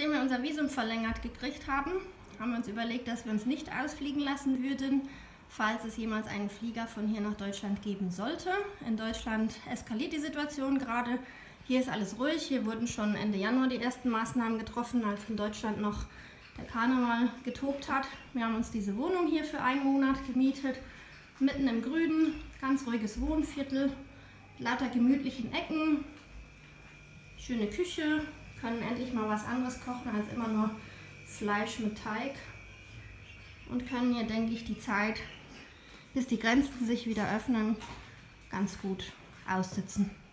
Nachdem wir unser Visum verlängert gekriegt haben, haben wir uns überlegt, dass wir uns nicht ausfliegen lassen würden, falls es jemals einen Flieger von hier nach Deutschland geben sollte. In Deutschland eskaliert die Situation gerade. Hier ist alles ruhig. Hier wurden schon Ende Januar die ersten Maßnahmen getroffen, als in Deutschland noch der Karneval getobt hat. Wir haben uns diese Wohnung hier für einen Monat gemietet, mitten im Grünen, ganz ruhiges Wohnviertel, lauter gemütlichen Ecken, schöne Küche, können endlich mal was anderes kochen als immer nur Fleisch mit Teig und können hier, denke ich, die Zeit, bis die Grenzen sich wieder öffnen, ganz gut aussitzen.